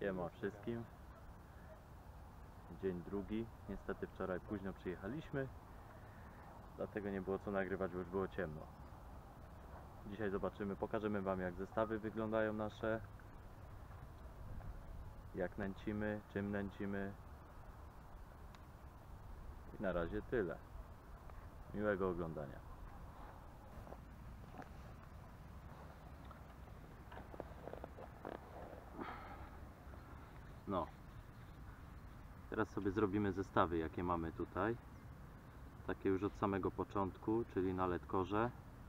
Siema wszystkim. Dzień drugi. Niestety wczoraj późno przyjechaliśmy, dlatego nie było co nagrywać, bo już było ciemno. Dzisiaj zobaczymy, pokażemy wam, jak zestawy wyglądają nasze, jak nęcimy, czym nęcimy. I na razie tyle. Miłego oglądania. No, teraz sobie zrobimy zestawy, jakie mamy tutaj. Takie już od samego początku, czyli na ledkorze.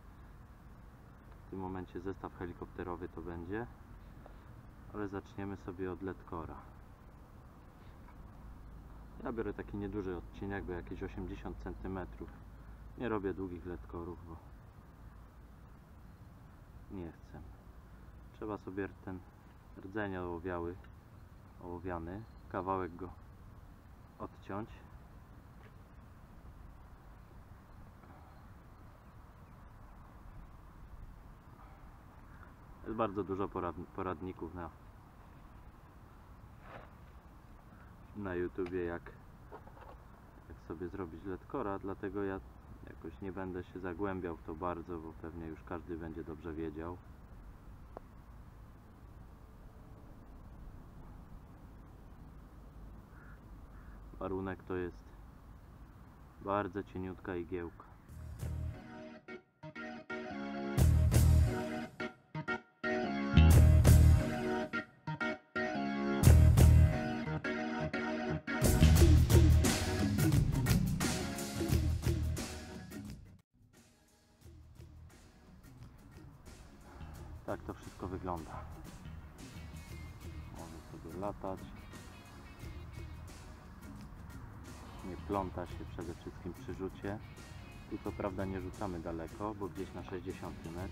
W tym momencie zestaw helikopterowy to będzie, ale zaczniemy sobie od ledkora. Ja biorę taki nieduży odcinek, bo jakieś 80 cm. Nie robię długich ledkorów, bo nie chcę. Trzeba sobie ten rdzeń ołowiany, kawałek go odciąć. Jest bardzo dużo poradników na YouTubie, jak sobie zrobić ledkora, dlatego ja jakoś nie będę się zagłębiał w to bardzo, bo pewnie już każdy będzie dobrze wiedział. Warunek to jest bardzo cieniutka igiełka. Tak to wszystko wygląda. Może sobie latać. Nie pląta się przede wszystkim przy rzucie. Tu co prawda nie rzucamy daleko, bo gdzieś na 60 metr.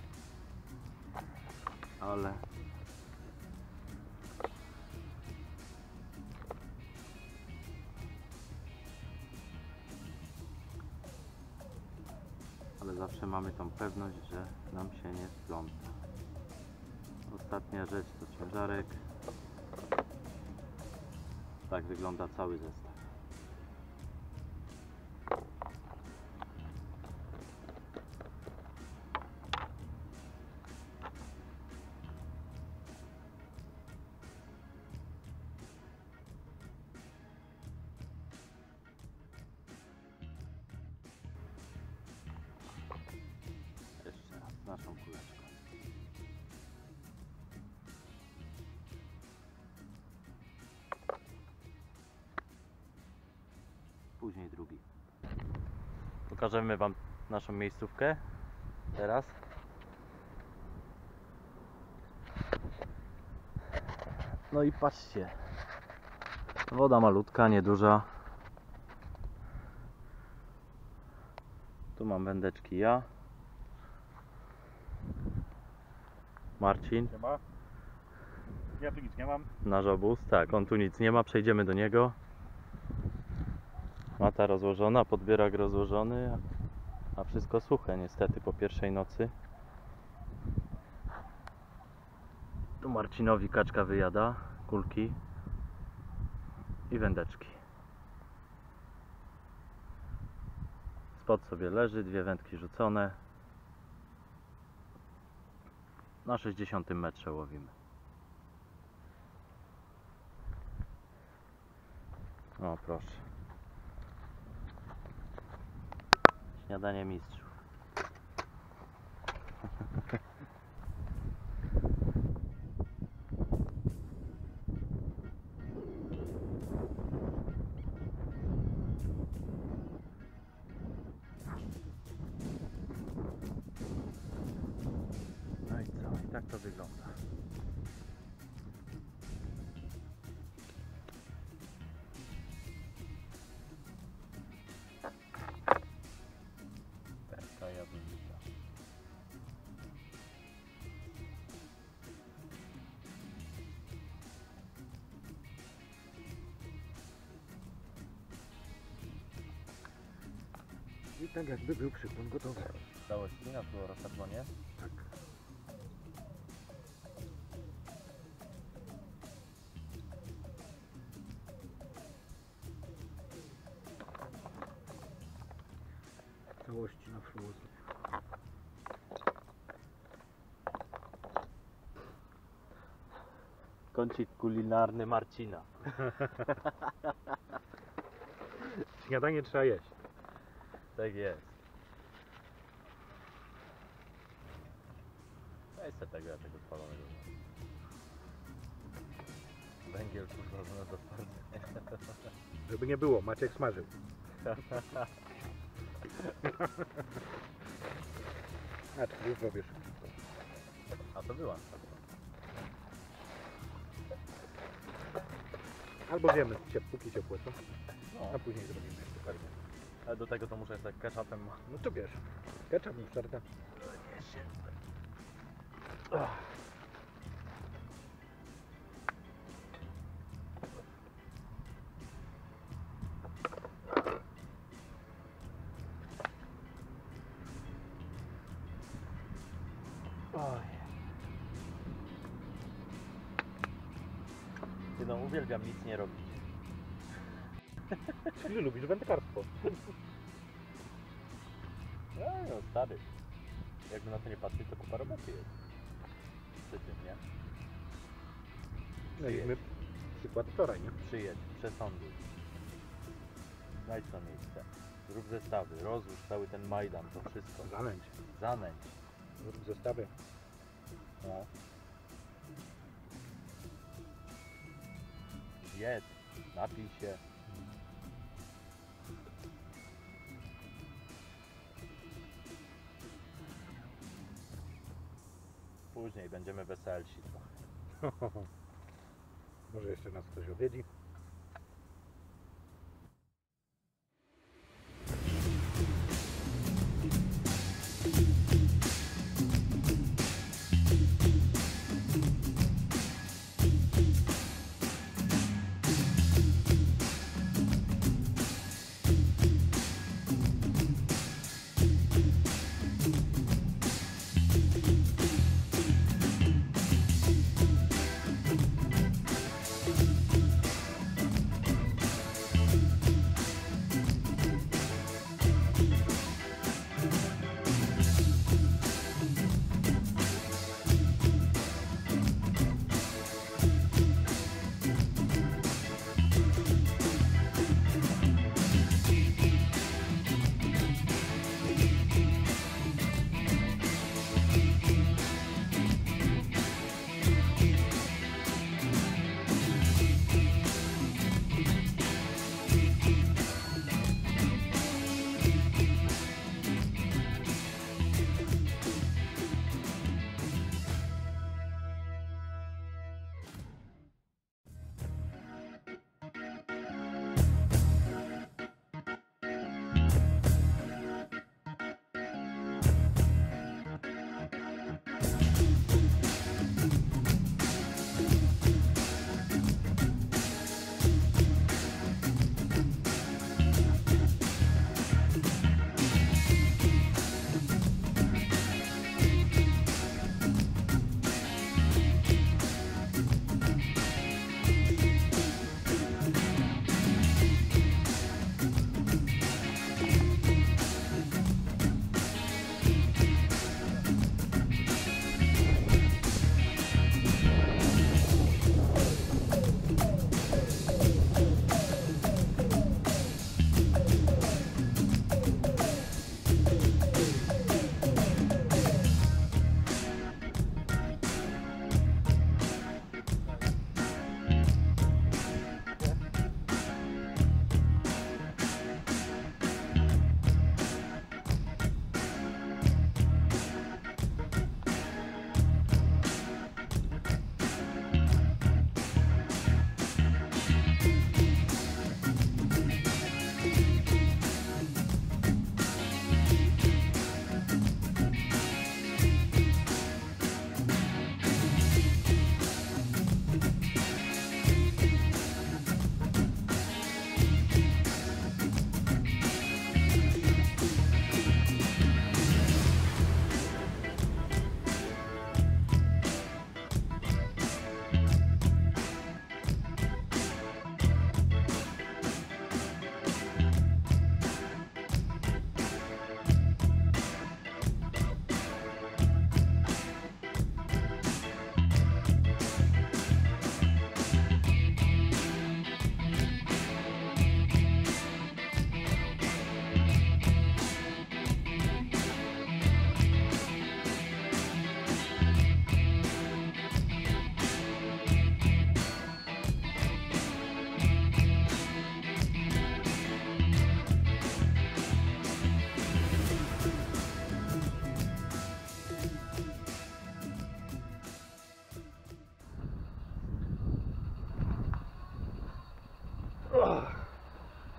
Ale zawsze mamy tą pewność, że nam się nie spląta. Ostatnia rzecz to ciężarek. Tak wygląda cały zestaw. Jeszcze raz naszą kuleczką. Później drugi. Pokażemy wam naszą miejscówkę teraz. No i patrzcie, woda malutka, nieduża. Tu mam wędeczki ja, Marcin. Siema. Ja tu nic nie mam. Nasz obóz, tak, on tu nic nie ma, przejdziemy do niego. Mata rozłożona, podbierak rozłożony, a wszystko suche niestety po pierwszej nocy. Tu Marcinowi kaczka wyjada, kulki i wędeczki. Spod sobie leży, dwie wędki rzucone. Na 60 metrze łowimy. O proszę. Śniadanie mistrzów. No i co? I tak to wygląda. Perka jadowita. I tak jakby był przypłon gotowy. Całości na fluorokarbonie? Tak. całości na fluozu. Kącik kulinarny Marcina. Śniadanie trzeba jeść. Tak jest. Weź se tego, ja tego spalonego. Węgiel kurwa na zatwardzenie. Żeby nie było, Maciek smażył. A to już robię szybko. A to była. Albo zjemy póki ciepłe, co? No, A później zrobimy jeszcze pewnie. ale do tego to muszę tak ketchupem. No to bierz. Ketchup, musztarda. Oj. Ty no, uwielbiam nic nie robić. Czyli lubisz wędkarstwo. No stary. Jakby na to nie patrzeć, to kupa roboty jest. Przy tym, nie? Mieliśmy przykład wczoraj, nie? Przyjedź, przesąduj. Znajdź to miejsce. Zrób zestawy, rozłóż cały ten Majdan, to wszystko. Zanęć. Zanęć. Zrób zestawy. No. Jedz, napij się. Później będziemy weselsi trochę. Może jeszcze nas ktoś odwiedzi.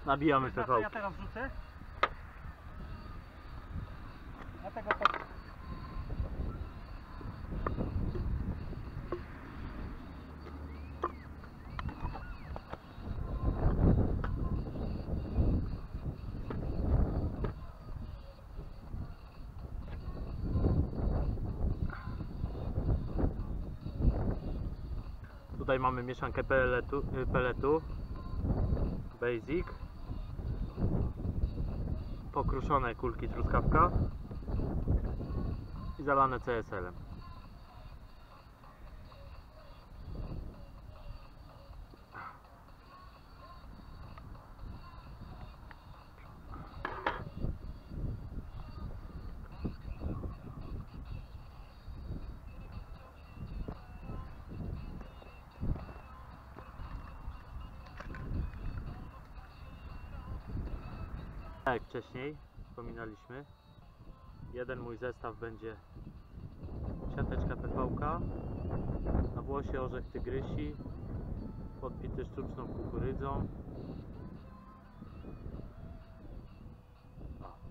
Nabijamy Wiesz, na co PV. ja teraz rzucę? Dlatego to... Tutaj mamy mieszankę peletu Basic, pokruszone kulki truskawka i zalane CSL-em. Tak jak wcześniej wspominaliśmy, jeden mój zestaw będzie siateczka PV-ka, na włosie orzech tygrysi, podbity sztuczną kukurydzą. O.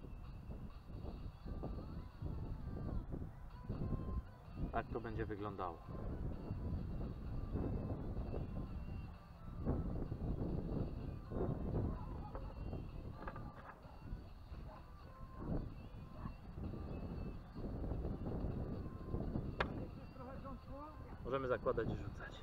Tak to będzie wyglądało. Możemy zakładać i rzucać.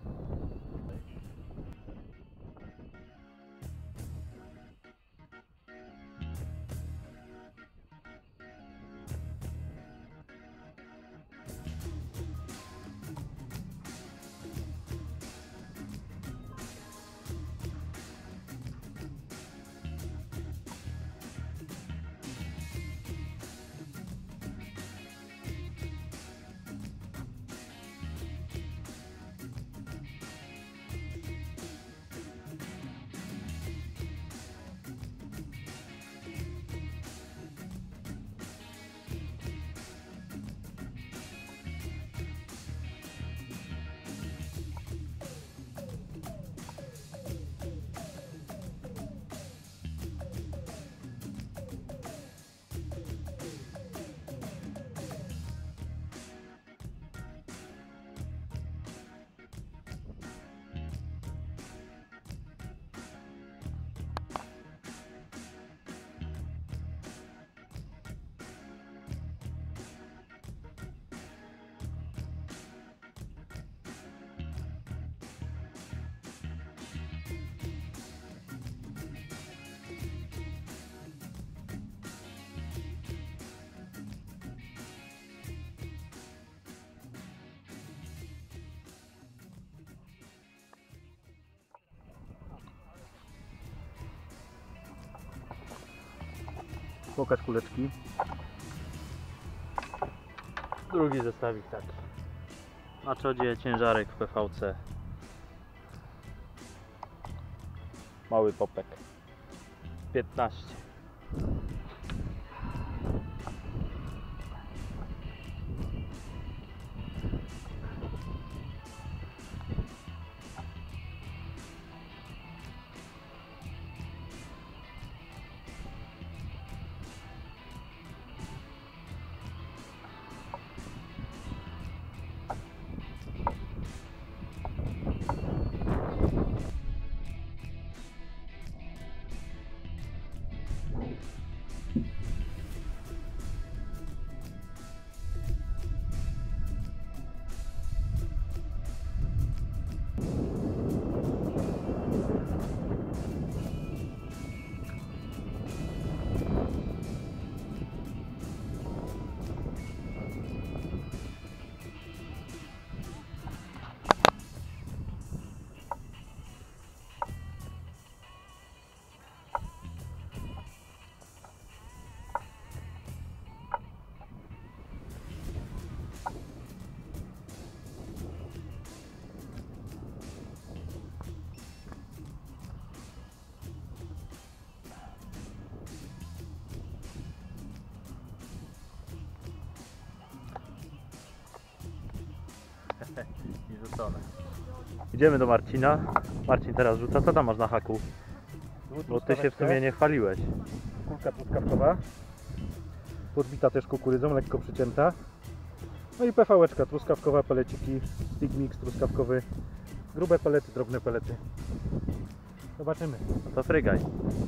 Pokaż kuleczki. Drugi zestawik taki. Na czodzie ciężarek w PVC. Mały popek. 15. I rzucone. Idziemy do Marcina. Marcin teraz rzuca. Co tam masz na haku? Bo ty się w sumie nie chwaliłeś. Kulka truskawkowa. Podbita też kukurydzą, lekko przycięta. No i PV-eczka truskawkowa, peleciki, stick mix truskawkowy. Grube pelety, drobne pelety. Zobaczymy. No to frygaj.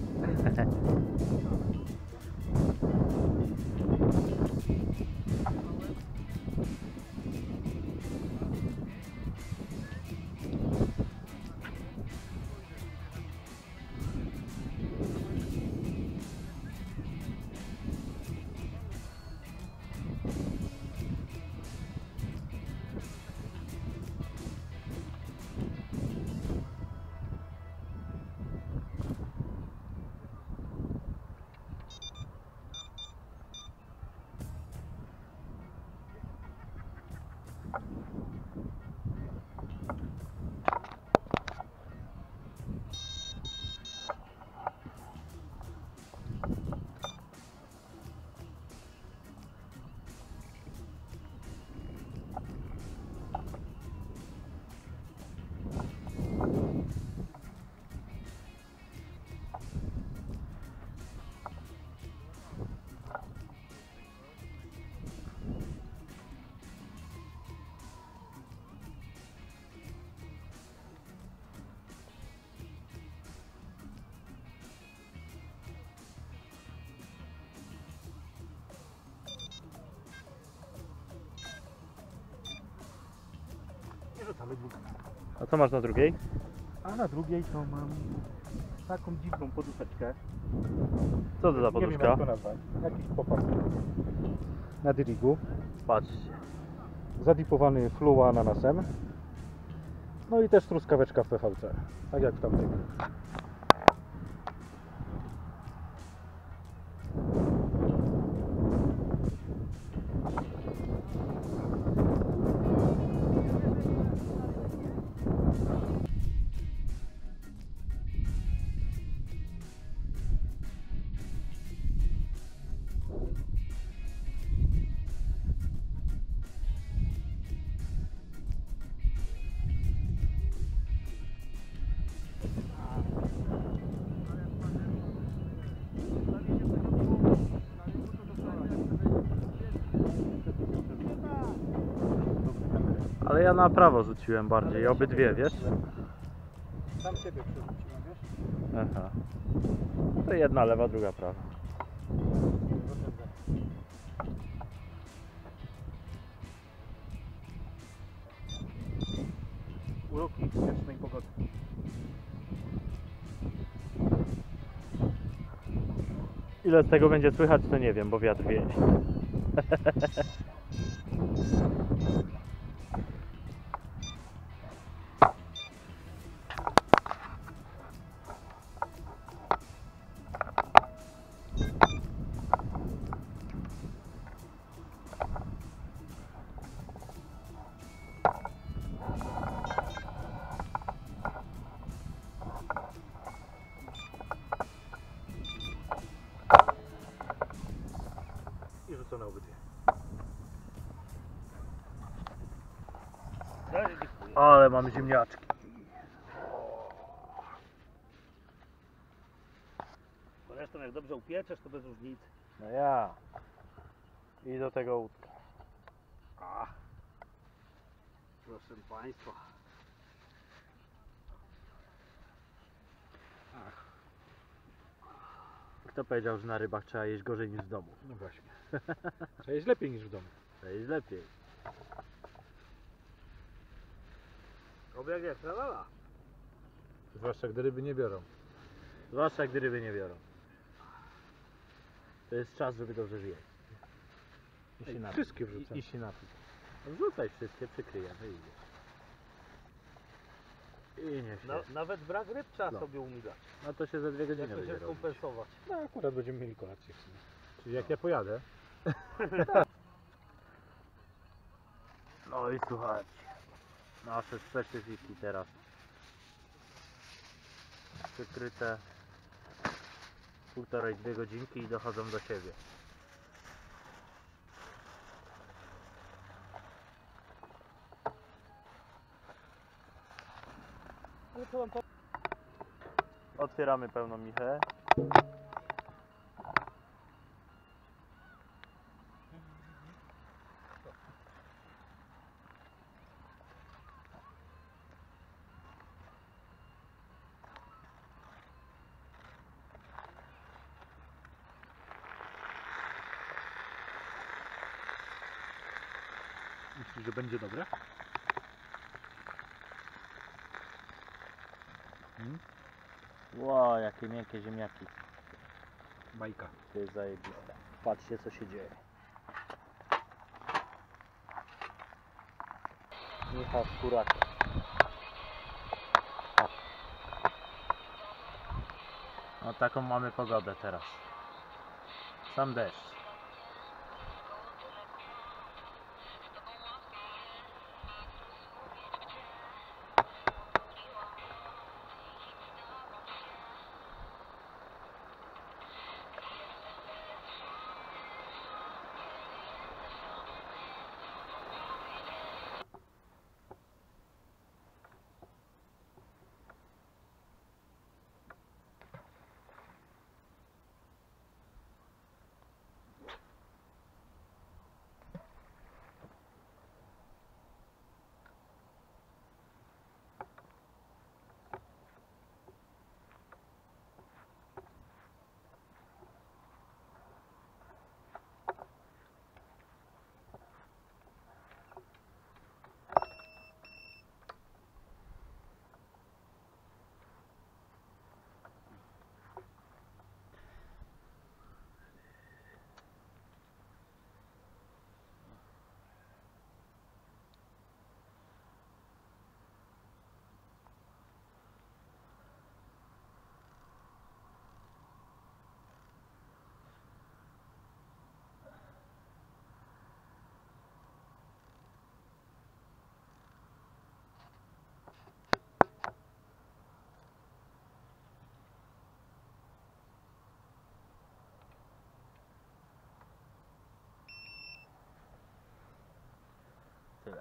Nie rzucamy dwóch. A co masz na drugiej? A na drugiej to mam taką dziwną poduszeczkę. Co to za Nie wiem poduszka? jak to nazwać. Jakiś popas na dirigu. Patrzcie. Zadipowany fluo ananasem. No i też truskaweczka w PVC. Tak jak w tamtym. Ale ja na prawo rzuciłem bardziej, obydwie, wiesz? Sam siebie przerzuciłem, wiesz? Aha. To jedna lewa, druga prawa. Uroki wiecznej pogody. Ile z tego będzie słychać, to nie wiem, bo wiatr wieje. I rzucone obydwie. Ale mam ziemniaczki. Zresztą jak dobrze upieczesz, to bez różnicy. No ja. I do tego łódka. Proszę Państwa. Kto powiedział, że na rybach trzeba jeść gorzej niż w domu? No właśnie. Trzeba jeść lepiej niż w domu. Trzeba jeść lepiej. Obieg jak tralala. Zwłaszcza gdy ryby nie biorą. Zwłaszcza gdy ryby nie biorą. To jest czas, żeby dobrze zjeść. I się napić. Wszystkie wrzucam. I się napić. No wrzucaj wszystkie, przykryjemy i idziesz. I niech się. Nawet brak ryb trzeba No. sobie umigać. No to się za 2 godziny Jak to będzie się robić. kompensować. No akurat będziemy mieli kolację w sumie. Czyli jak ja pojadę, No i słuchajcie. Nasze specyfiki teraz. Przykryte 1,5–2 godzinki i dochodzą do siebie. Otwieramy pełną michę. Myślisz, że będzie dobre? Ło, jakie miękkie ziemniaki. Bajka. To jest zajebiste. Patrzcie, co się dzieje. Micha z kurakiem. No taką mamy pogodę teraz. Sam deszcz. Tyle.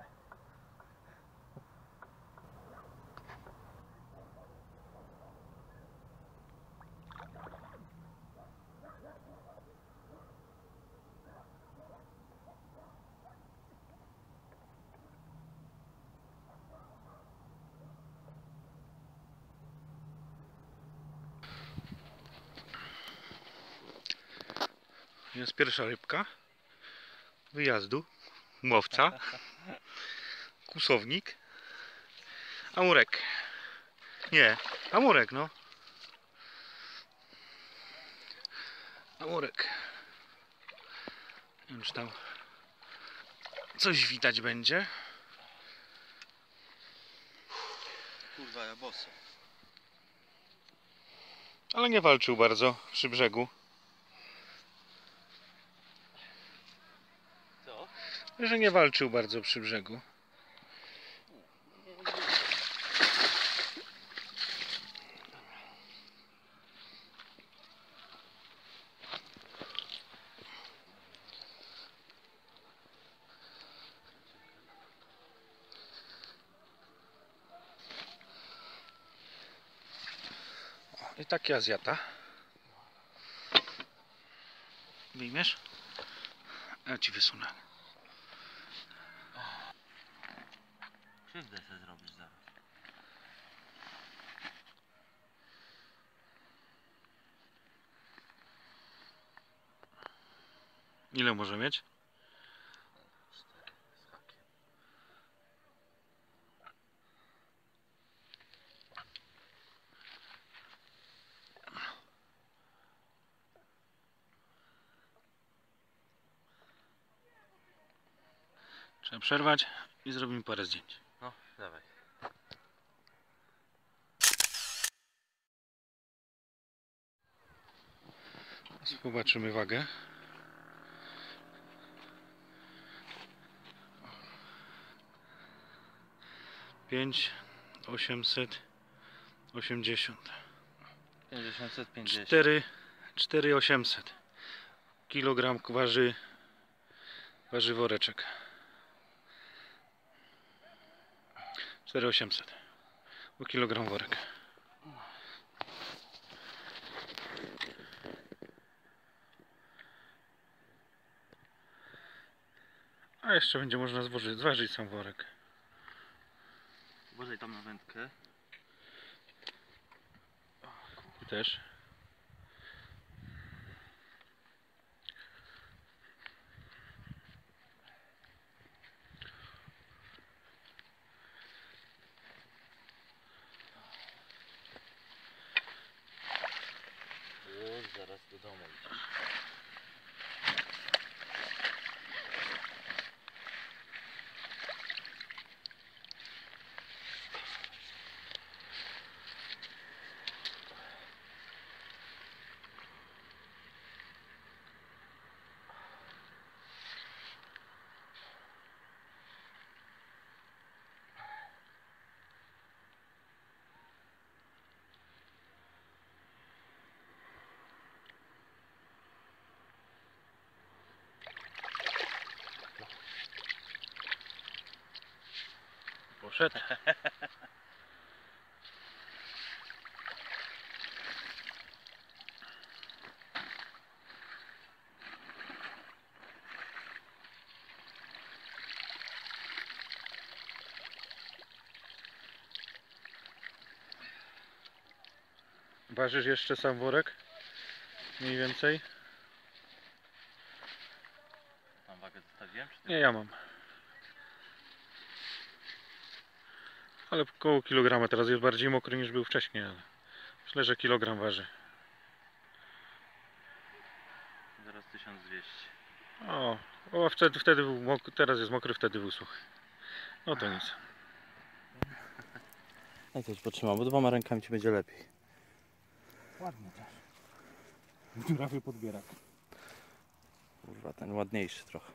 Jest pierwsza rybka wyjazdu. Łowca. Kusownik. Amurek. Nie, amurek no. Amurek. Nie wiem, czy tam coś widać będzie. Kurwa, ja boso. Ale nie walczył bardzo przy brzegu. Co? Że nie walczył bardzo przy brzegu. I taki Azjata. Wyjmiesz? Ja ci wysunę. Krzywdę sobie zrobisz zaraz. Ile może mieć? 4 z hakiem. Trzeba przerwać i zrobimy parę zdjęć. No, dawaj. Zobaczymy wagę. Pięć 880. 50. 4800 kilogram waży woreczek. 4800 bo kilogram worek. A jeszcze będzie można zważyć sam worek. Uważaj tam na wędkę. I też. Już zaraz do domu idziesz. Poszedł. Ważysz jeszcze sam worek? Mniej więcej? Tam wagę zostawiłem? Czy ty? Nie, ja mam. Ale około kilograma, teraz jest bardziej mokry niż był wcześniej, ale myślę, że kilogram waży. Zaraz 1200. O, wtedy był mokry, teraz jest mokry, wtedy był suchy. No to nic. No to potrzymam, bo 2 rękami ci będzie lepiej. Ładnie też. Dziurawy podbierak. Kurwa, ten ładniejszy trochę.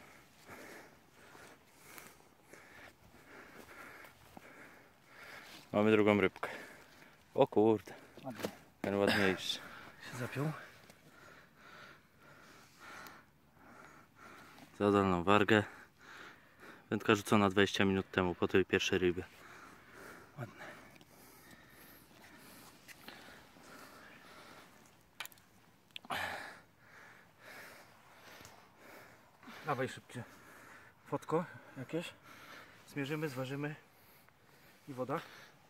Mamy drugą rybkę. O kurde, Ładnie. ten ładniejszy. Się zapiął. Za dolną wargę. Wędka rzucona 20 minut temu po tej pierwszej rybie. Ładne. Dawaj szybkie. Fotko jakieś. Zmierzymy, zważymy. I woda.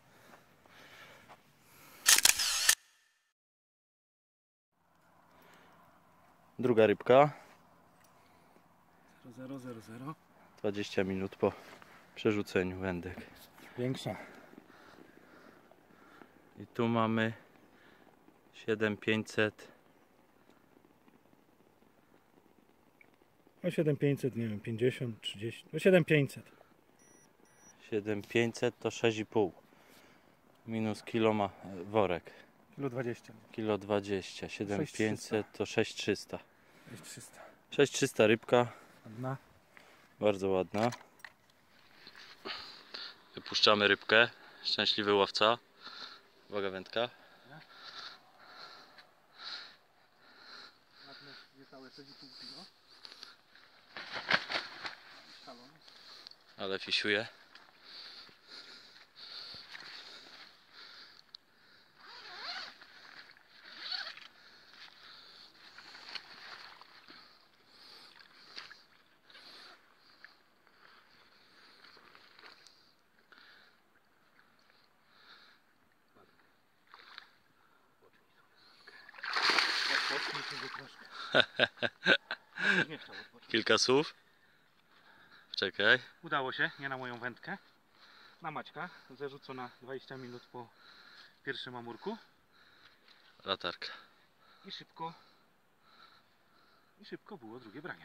Druga rybka. 0000. 20 minut po przerzuceniu wędek. Większa. I tu mamy 7500. No 7500, nie wiem, 50, 30. No 7500. 7500 to 6,5. Minus kilo ma worek. Kilo 20. Kilo 20. 7500 to 6300. 6300. 6300 rybka. Ładna. Bardzo ładna. Wypuszczamy rybkę. Szczęśliwy łowca. Uwaga, wędka. Ładne, niecałe 6,5 kg. Ale fisiuje. Kilka słów. Czekaj. Udało się, nie na moją wędkę. Na Maćka, zarzucona 20 minut po pierwszym amurku. Latarka. I szybko było drugie branie.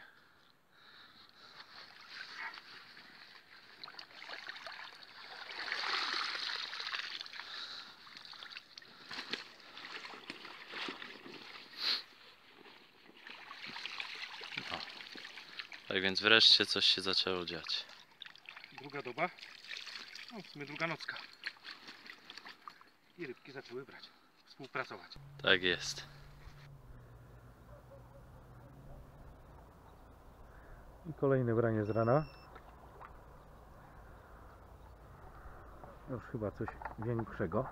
Tak więc wreszcie coś się zaczęło dziać. Druga doba, no w sumie druga nocka. I rybki zaczęły brać, współpracować. Tak jest. I kolejne branie z rana. Już chyba coś większego.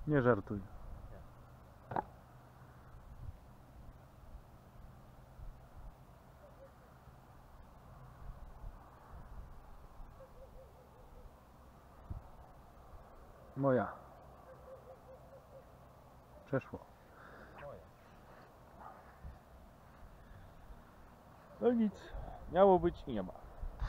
Nie żartuj. Moja. Przeszło. No nic. Miało być i nie ma.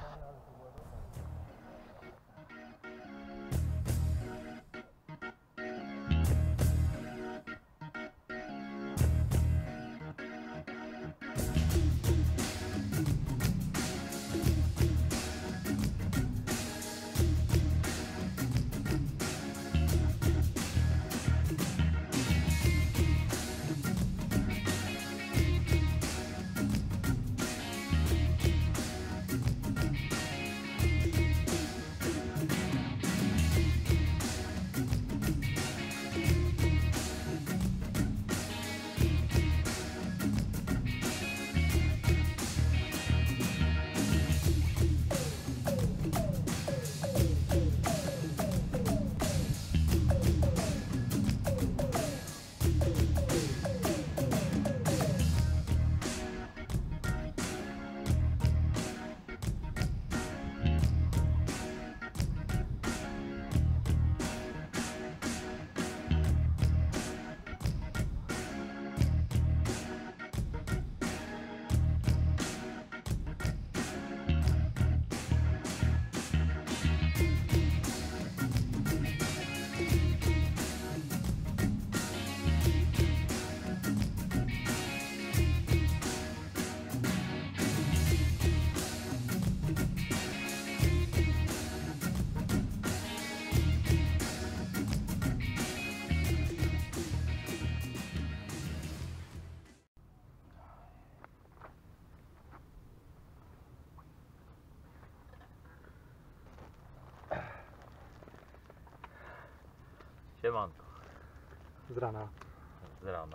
Siemanko, Z rana. z rana.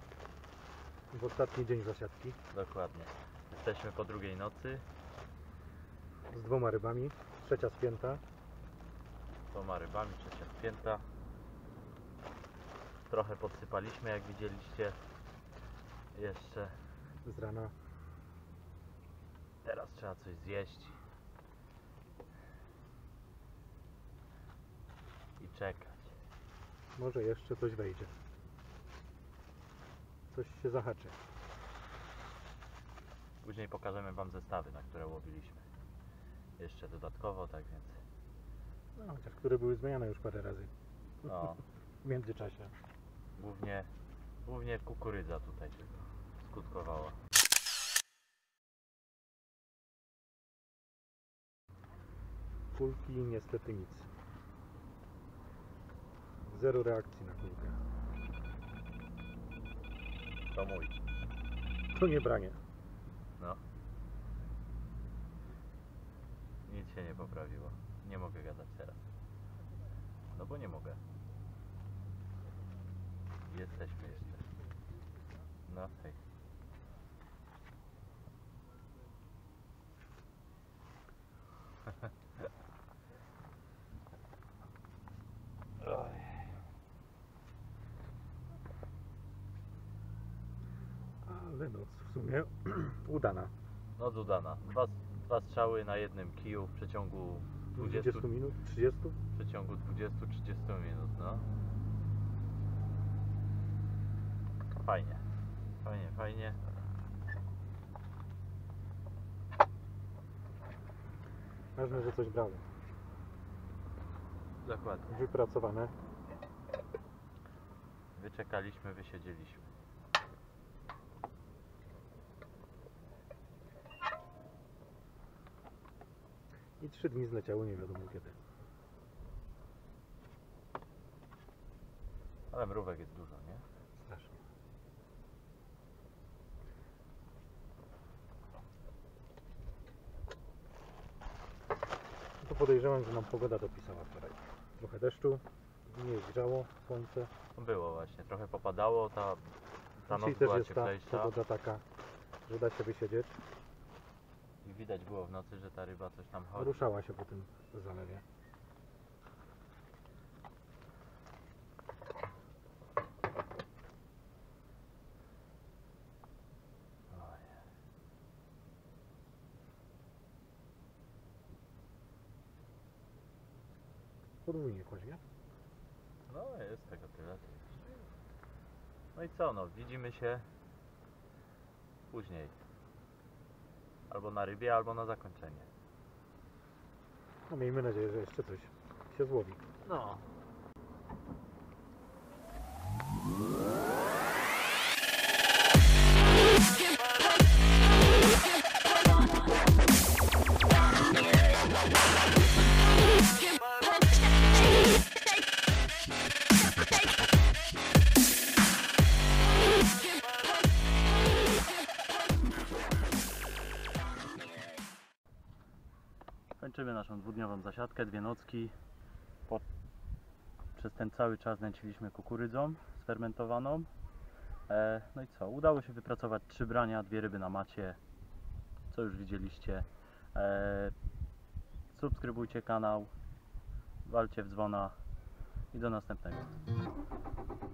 W ostatni dzień zasiadki. Dokładnie. Jesteśmy po drugiej nocy. Z 2 rybami. Trzecia spięta. Z 2 rybami, trzecia spięta. Trochę podsypaliśmy, jak widzieliście. Jeszcze. Z rana. Teraz trzeba coś zjeść. I czekać. Może jeszcze coś wejdzie. Coś się zahaczy. Później pokażemy Wam zestawy, na które łowiliśmy. Jeszcze dodatkowo, tak więc. No, chociaż które były zmieniane już parę razy. No, W międzyczasie. głównie kukurydza tutaj tylko skutkowała. Kulki niestety nic. Zero reakcji na kulkę. To mój. To nie branie. No. Nic się nie poprawiło. Nie mogę gadać teraz. No bo nie mogę. Jesteśmy jeszcze. No hej. Oj. Ale noc w sumie udana. No dodana. Dwa strzały na jednym kiju w przeciągu 20 minut? 30? w przeciągu 20-30 minut, no. Fajnie. Fajnie. Ważne, że coś brało. Dokładnie. Wypracowane. Wyczekaliśmy, wysiedzieliśmy. I 3 dni zleciały nie wiadomo kiedy. Ale mrówek jest dużo, nie? Strasznie. No to podejrzewam, że nam pogoda dopisała wczoraj. Trochę deszczu, nie jest grzało, słońce. Było właśnie, trochę popadało, ta Dzisiaj noc też była jest ta cieplejsza pogoda taka, że da się wysiedzieć. i widać było w nocy, że ta ryba coś tam chodzi. Ruszała się po tym zalewie. podwójnie kłaść, nie? No jest tego tyle. No i co, no widzimy się później. Albo na rybie, albo na zakończenie. No miejmy nadzieję, że jeszcze coś się złowi. No. Kończymy naszą dwudniową zasiadkę, 2 nocki. Przez ten cały czas nęciliśmy kukurydzą sfermentowaną. No i co? Udało się wypracować 3 brania, 2 ryby na macie, co już widzieliście. Subskrybujcie kanał, walcie w dzwona i do następnego.